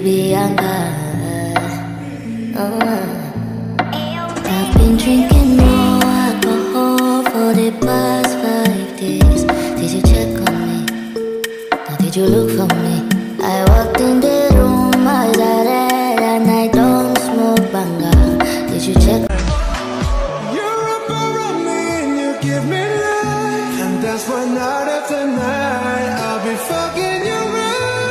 baby, I'm I've been drinking more alcohol for the past 5 days. Did you check on me? Or did you look for me? I walked in the room, eyes are red, and I don't smoke banga. Did you check? You're up around me and you give me life, and that's why night after night I'll be fucking you right.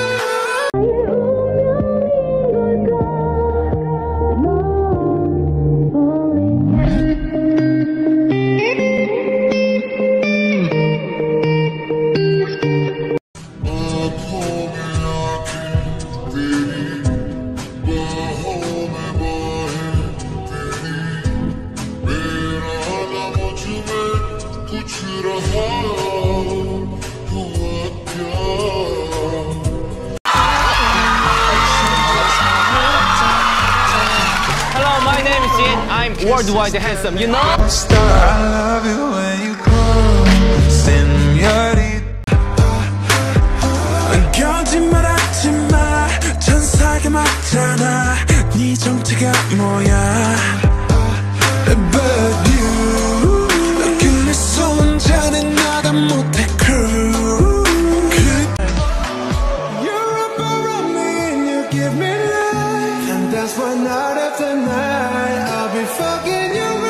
Hello, my name is Jin. I'm worldwide handsome, you know? I love you when you call, señorita. 거짓말하지마, 천사가 맞잖아. 네 정체가 뭐야? But you, 그래서 혼자는 나가 못해 crew. You're up around me and you give me life, and that's why night after night I'll be fucking you right.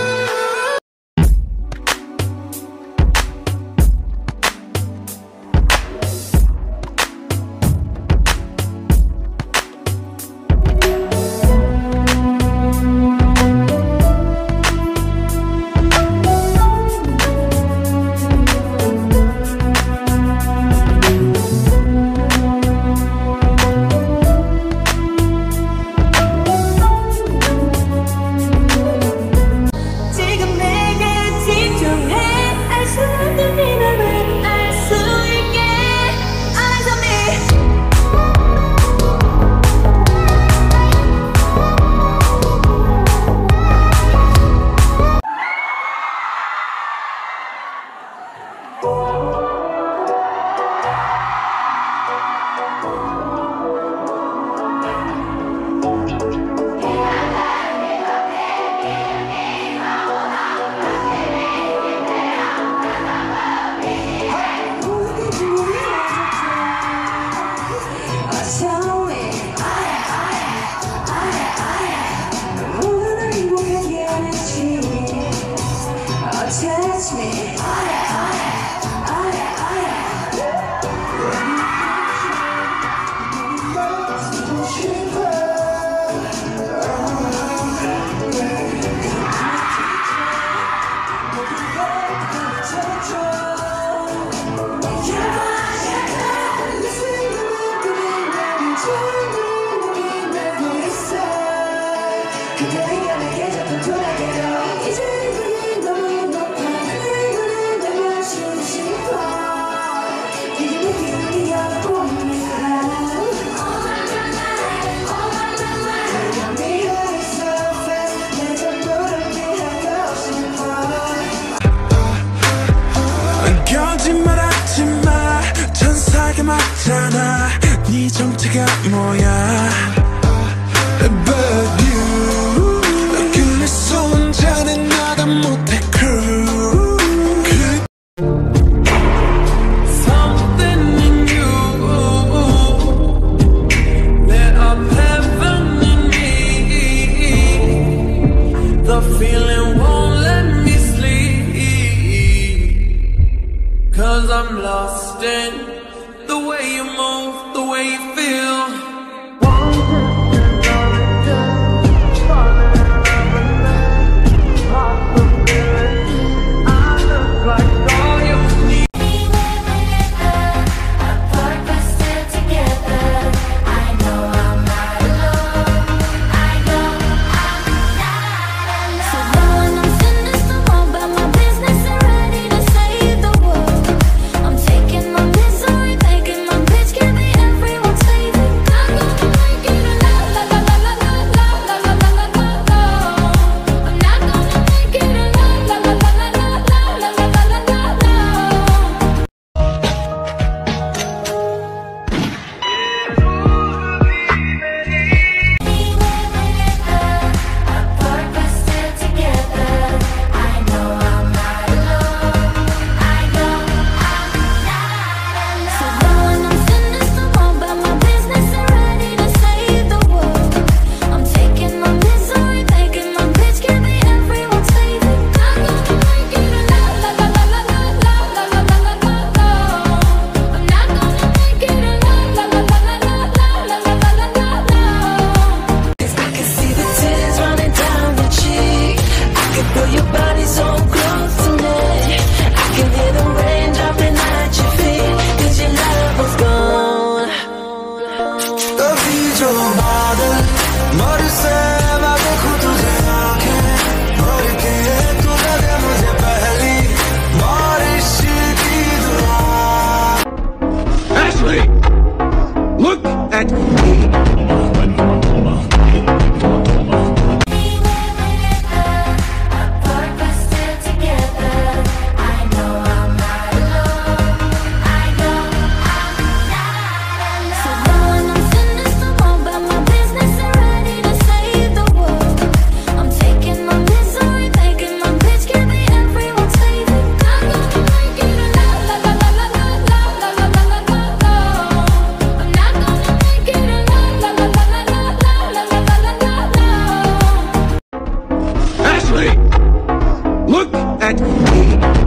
Touch me. 거짓말하지마, 천사가 맞잖아. 네 정체가 뭐야? But you, 그래서 혼자는 나가 못해 crew. Something in you that I'm having in me. The feeling won't let me sleep, 'cause I'm lost in the way you move, the way you feel. I'm taking my misery, making my bitch, give me everyone's favorite guy. me.